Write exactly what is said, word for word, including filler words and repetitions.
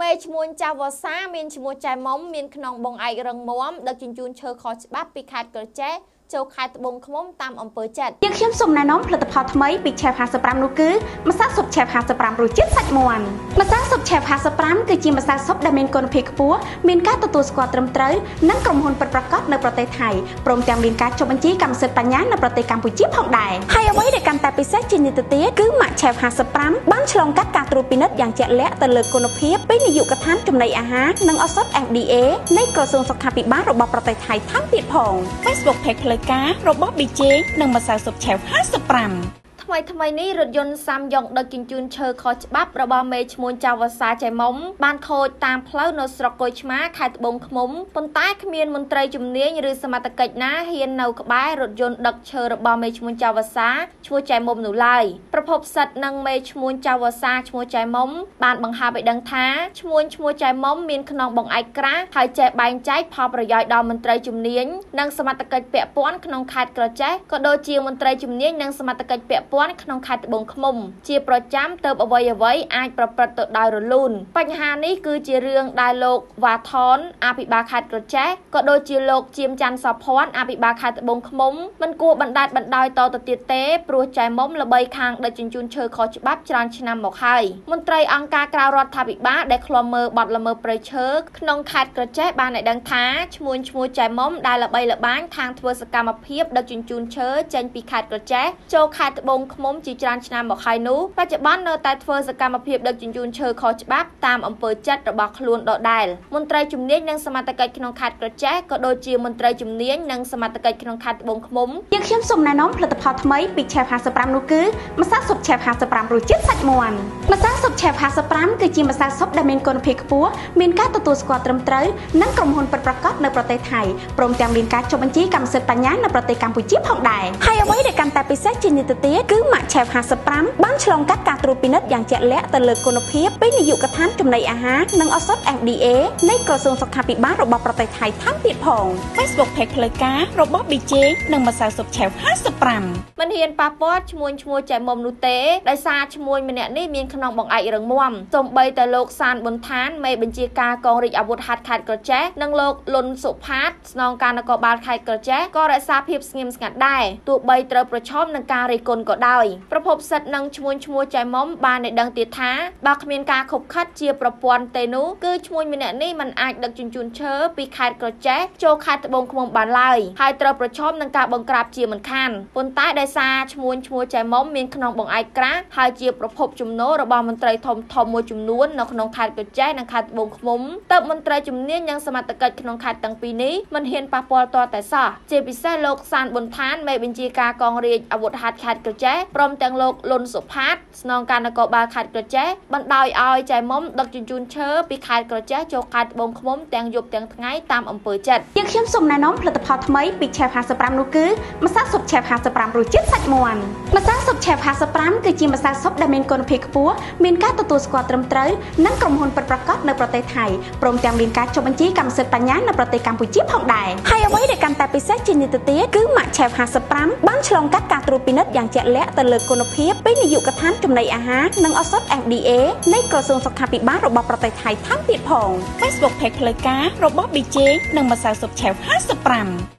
មេឈ្មោះចាវសាមានឈ្មោះចៃមុំមានក្នុងបងឯករងមុំដឹកជញ្ជូនឈើខុសច្បាប់ពីខេត្តក្រចេះចូលខេត្តត្បូងឃ្មុំតាមអំពើចិត្តយើងខ្ញុំសូមណែនាំផលិតផលថ្មីពី Chef ห้าสิบห้าនោះគឺម្សៅស៊ុប Chef ห้าสิบห้ารសជាតិសាច់មាន់ម្សៅស៊ុប Chef ห้าสิบห้าគឺជាម្សៅស៊ុបដែលមានគុណភាពខ្ពស់មានការទទួលស្គាល់ត្រឹមត្រូវនិងក្រុមហ៊ុនពិតប្រាកដនៅប្រទេសថៃព្រមទាំងមានការចុះបញ្ជីកម្មសិទ្ធិបញ្ញានៅប្រទេសកម្ពុជាផងដែរហើយអ្វីដែលកាន់តែពិសេសជាងនេះទៅទៀតគឺម៉ាក់ Chef ห้าสิบห้าបានឆ្លងកាត់ការត្រួតពិនិត្យយ៉ាងជាក់លាក់ទៅលើគុណភាពពីនាយកដ្ឋានចំណីអាហារនិងឱសថ F D A នៃក្រសួងសុខាភិបាលរបស់ប្រទេសថៃថែមទៀតផង Facebook Page ផ្លូវការរបស់ប៊ីជេនិងម្សៅស៊ុប Chef ห้าสิบห้าថ្មីថ្មីនេះរថយន្តសាំយ៉ុងដឹកជញ្ជូនឈើខុសច្បាប់របស់មេឈ្មោះចាវសាចៃមុំបានខូចតាមផ្លូវនៅស្រុកកុយឆ្មាខេត្តត្បូងឃ្មុំប៉ុន្តែគ្មានមន្ត្រីជំនាញឬសមត្ថកិច្ចណាហ៊ាននៅក្បែររថយន្តដឹកឈើរបស់មេឈ្មោះចាវសាឈ្មោះចៃមុំនោះឡើយប្រភពសិទ្ធិនឹងមេឈ្មោះចាវសាឈ្មោះចៃមុំបានបង្ហាញឲ្យដឹងថាឈ្មោះឈ្មោះចៃមុំមានក្នុងបងឯកក្រាស់ហើយចេះបែងចែកផលប្រយោជន៍ដល់មន្ត្រីជំនាញនិងសមត្ថកិច្ចពាក់ព័ន្ធក្នុងខេត្តក្រចេះក៏ដូចជាមន្ត្រីជំនាញនិងសមត្ថកិច្ចពាក់ព័ន្ធក្នុងខេត្តត្បូងឃ្មុំជាប្រចាំទៅអ្វីអ្វីអាចប្រព្រឹត្តទៅដោយរលូនបញ្ហានេះគឺជារឿងដែលលោកវ៉ាថនអភិបាលខេត្តក្រចេះក៏ដូចជាលោកជាមច័ន្ទសភ័ណ្ឌអភិបាលខេត្តត្បូងឃ្មុំមិនគួរបណ្តែតបណ្តោយតទៅទៀតទេព្រោះចៃមុំល្បីខាងដឹកជញ្ជូនឈើខុសច្បាប់ច្រើនឆ្នាំមកហើយមន្ត្រីអង្គការក្រៅរដ្ឋាភិបាលដែលឃ្លាំមើលបទល្មើសព្រៃឈើក្នុងខេត្តក្រចេះបានឲ្យដឹងថាឈ្មោះឈ្មោះចៃមុំដែលល្បីល្បាញខាងធ្វើសកម្មភាពដឹកជញ្ជូនឈើចេញពីខេត្តក្រចេះចូលខេត្តត្បូងឃ្មុំជាច្រើនឆ្នាំមកហើយនោះបច្ចុប្បន្ននៅតែធ្វើសកម្មភាពដឹកជញ្ជូនឈើខុសច្បាប់តាមអំពើចិត្តរបស់ខ្លួនដដែលមន្ត្រីជំនាញនិងសមត្ថកិច្ចក្នុងខេត្តក្រចេះក៏ដូចជាមន្ត្រីជំនាញនិងសមត្ថកិច្ចក្នុងខេត្តត្បូងឃ្មុំយើងខ្ញុំសូមណែនាំផលិតផលថ្មីពី Chef ห้าสิบห้าនោះគឺម្សៅស៊ុប Chef ห้าสิบห้ารសជាតិសាច់មាន់ម្សៅស៊ុប Chef ห้าสิบห้าគឺជាម្សៅស៊ុបដែលមានគុណភាពខ្ពស់មានការទទួលស្គាល់ត្រឹមត្រូវនិងក្រុមហ៊ុនពិតប្រាកដនៅប្រទេសថៃព្រមទាំងមានការចុះបញ្ជីកម្មសិទ្ធិបញ្ញានៅប្រទេសកម្ពុជាផងដែរហើយអ្វីដែលកាន់តែពិសេសជាងនេះទៅទៀតគឺម៉ាក់ Chef ห้าสิบห้าបានឆ្លងកាត់ការត្រួតពិនិត្យយ៉ាងជាក់លាក់ទៅលើគុណភាពពីនាយកដ្ឋានចំណីអាហារនិងឱសថ F D A នៃក្រសួងសុខាភិបាលរបស់ប្រទេសថៃថែមទៀតផង Facebook Page ផ្លូវការរបស់ប៊ីជេនិងម្សៅស៊ុប Chef ห้าสิบห้าមិនហ៊ានប៉ះពាល់ឈ្មោះឈ្មោះចៃមុំនោះទេដោយសារឈ្មោះម្នាក់នេះមានក្នុងបងឯករឹងមាំសូម្បីតែលោកសានប៊ុនឋានមេបញ្ជាការកងរាជអាវុធហត្ថខេត្តក្រចេះនិងលោកលុនសុផាតស្នងការនគរបាលខេត្តក្រចេះក៏រក្សាភាពស្ងៀមស្ងាត់ដែរទោះបីត្រូវប្រឈមនឹងការរិះគន់ក៏ដោយប្រភពសិទ្ធិនឹងឈ្មោះឈ្មោះចៃមុំបានឲ្យដឹងទៀតថាបើគ្មានការខុបខិតជាប្រព័ន្ធទេនោះគឺឈ្មោះម្នាក់នេះមិនអាចដឹកជញ្ជូនឈើពីខេត្តក្រចេះចូលខេត្តត្បូងឃ្មុំបានឡើយហើយត្រូវប្រឈមនឹងការបង្ក្រាបជាមិនខានប៉ុន្តែដោយសារឈ្មោះឈ្មោះចៃមុំមានក្នុងបងឯកក្រាស់ហើយជាប្រភពចំណូលរបស់មន្ត្រីធំធំមួយចំនួននៅក្នុងខេត្តក្រចេះនិងខេត្តត្បូងឃ្មុំទើបមន្ត្រីជំនាញនិងសមត្ថកិច្ចក្នុងខេត្តទាំងពីរនេះមិនហ៊ានប៉ះពាល់ទាល់តែសោះជាពិសេសលោកសានប៊ុនឋានមេបញ្ជាការកងរាជអាវុធហត្ថខេត្តក្រចេះព្រមទាំងលោកលុនសុផាតស្នងការនគរបាលខេត្តក្រចេះបណ្ដោយឲ្យចៃមុំដឹកជញ្ជូនឈើពីខេត្តក្រចេះចូលខេត្តត្បូងឃ្មុំទាំងយប់ទាំងថ្ងៃតាមអំពើចិត្តយើងខ្ញុំសូមណែនាំផលិតផលថ្មីពី Chef ห้าสิบห้าនោះគឺម្សៅស៊ុប Chef ห้าสิบห้ารសជាតិសាច់មាន់ម្សៅស៊ុប Chef ห้าสิบห้าគឺជាម្សៅស៊ុបដែលមានគុណភាពខ្ពស់មានការទទួលស្គាល់ត្រឹមត្រូវនិងក្រុមហ៊ុនពិតប្រាកដនៅប្រទេសថៃព្រមទាំងមានការចុះបញ្ជីកម្មសិទ្ធិបញ្ញានៅប្រទេសកម្ពុជាផងដែរហើយអ្វីដែលកាន់តែពិសេសជាងនេះទៅទៀតគឺម៉ាក់ Chef ห้าสิบห้าបានឆ្លងកាត់ការត្រួតពិនិត្យយ៉ាងជាក់លាក់ទៅលើគុណភាពពីនាយកដ្ឋានចំណីអាហារនិងឱសថ F D A នៃក្រសួងសុខាភិបាលរបស់ប្រទេសថៃថែមទៀតផង Facebook Page ផ្លូវការរបស់ប៊ីជេនិងម្សៅស៊ុប Chef ห้าสิบห้า